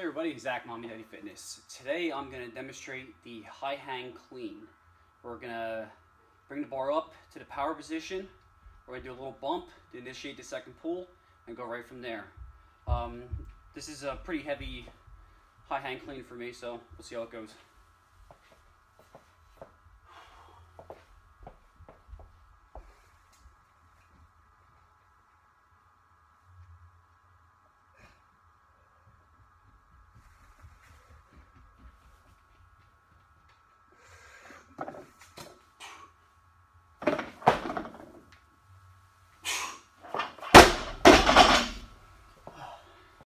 Hey everybody, Zach, Mommy Daddy Fitness. Today I'm going to demonstrate the high hang clean. We're going to bring the bar up to the power position. We're going to do a little bump to initiate the second pull and go right from there. This is a pretty heavy high hang clean for me, so we'll see how it goes.